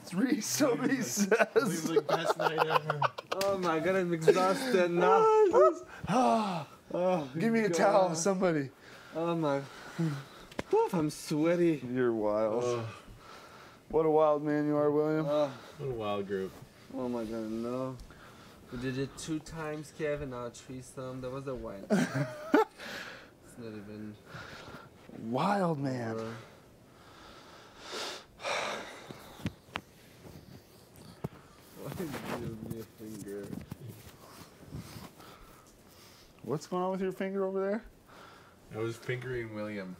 threesome, he says. Like best night ever. Oh my god, I'm exhausted now. Oh, Give me a God. towel, somebody. Oh my. Oof, I'm sweaty. You're wild. What a wild man you are, William. Oh, What a wild group. oh my god, no. We did it 2 times, Kevin, now threesome. That was a while. It's not even. Wild man. over. Why did you give me a finger? What's going on with your finger over there? I was fingering William.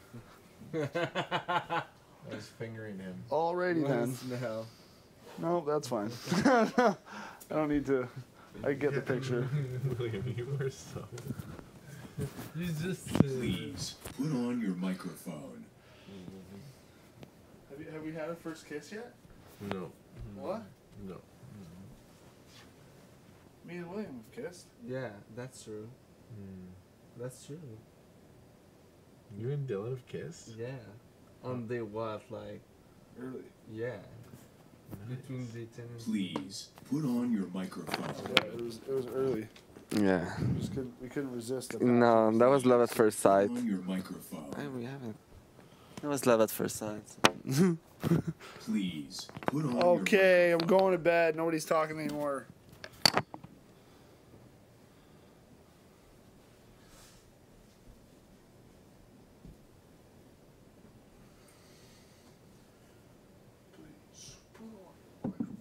I was fingering him. Alrighty then. Once now. No, that's fine. I don't need to. I get the picture. William, you are so. You just. Please put on your microphone. Have we had a first kiss yet? No. What? No. Me and William have kissed. Yeah, that's true. That's true. You and Dylan have kissed? Yeah. On the what, like, Early. yeah. Between the 10 and. Please put on your microphone. Yeah, it was early. Yeah. We couldn't resist it. No, that was love at first sight. Put on your microphone. We haven't. It was love at first sight. Please put on Okay, your I'm going to bed. Nobody's talking anymore. Please put on your microphone.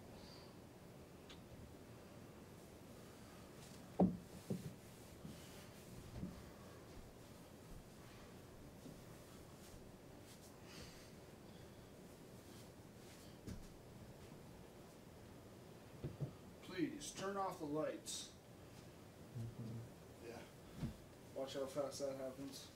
Please turn off the lights. Yeah. Watch how fast that happens.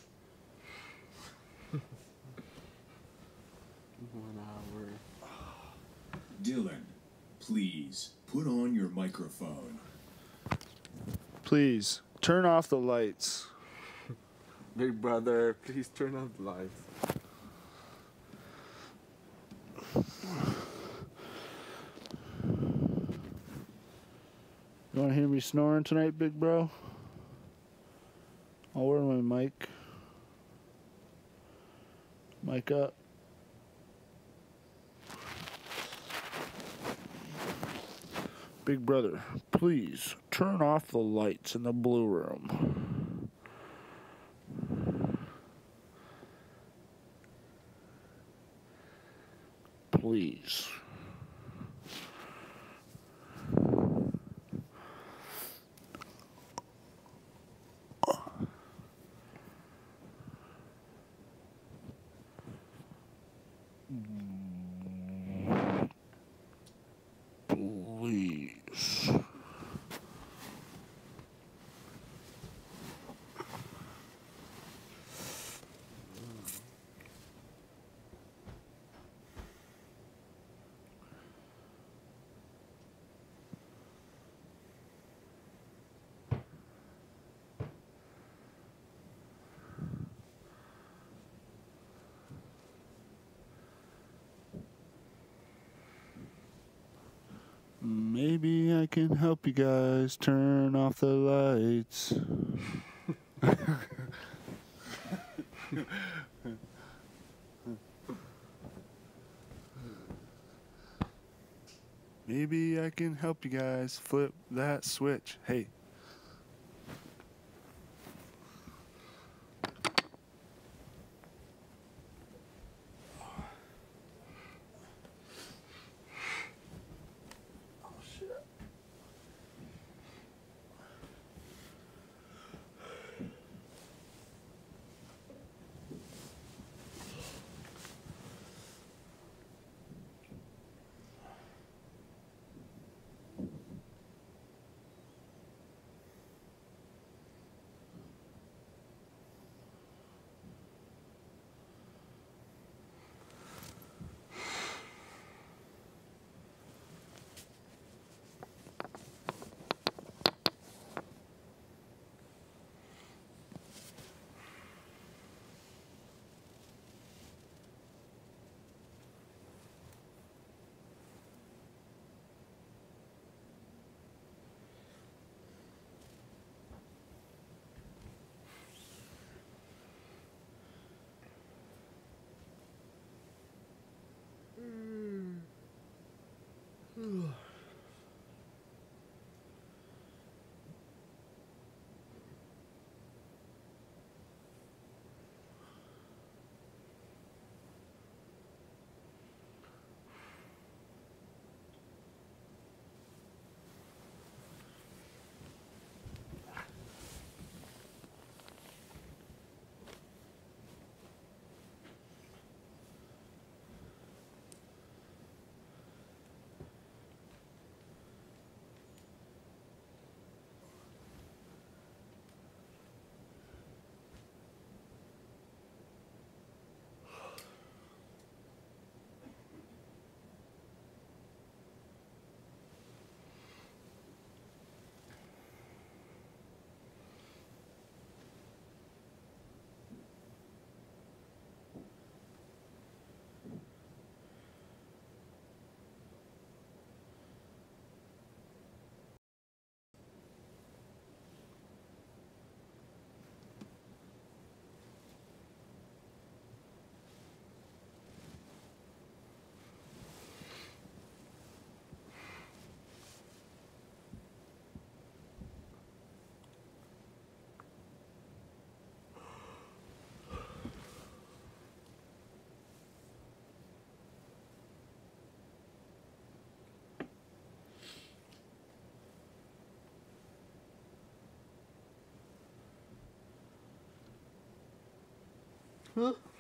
1 hour. Dylan, please put on your microphone. Please turn off the lights. Big brother, please turn off the lights. You want to hear me snoring tonight, big bro? I'll wear my mic. Mic up. Big brother, please turn off the lights in the blue room. Please. Please. Maybe I can help you guys turn off the lights. Maybe I can help you guys flip that switch. Hey. Huh?